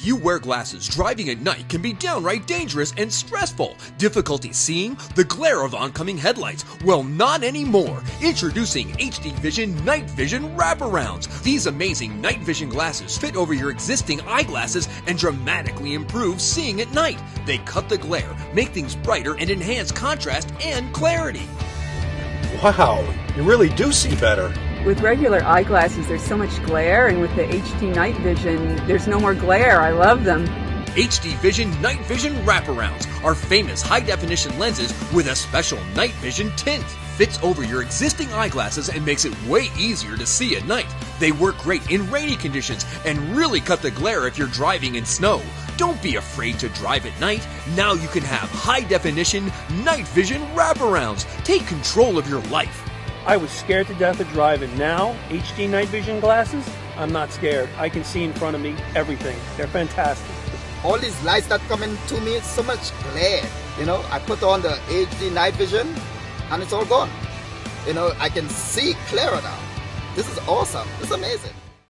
If you wear glasses, driving at night can be downright dangerous and stressful. Difficulty seeing? The glare of oncoming headlights? Well, not anymore. Introducing HD Vision Night Vision Wraparounds. These amazing night vision glasses fit over your existing eyeglasses and dramatically improve seeing at night. They cut the glare, make things brighter, and enhance contrast and clarity. Wow, you really do see better. With regular eyeglasses, there's so much glare, and with the HD Night Vision, there's no more glare. I love them. HD Vision Night Vision Wraparounds are famous high-definition lenses with a special night vision tint. Fits over your existing eyeglasses and makes it way easier to see at night. They work great in rainy conditions and really cut the glare if you're driving in snow. Don't be afraid to drive at night. Now you can have high-definition night vision wraparounds. Take control of your life. I was scared to death of driving. Now, HD night vision glasses, I'm not scared. I can see in front of me everything. They're fantastic. All these lights that come into me, so much glare. I put on the HD night vision and it's all gone. I can see clearer now. This is awesome. This is amazing.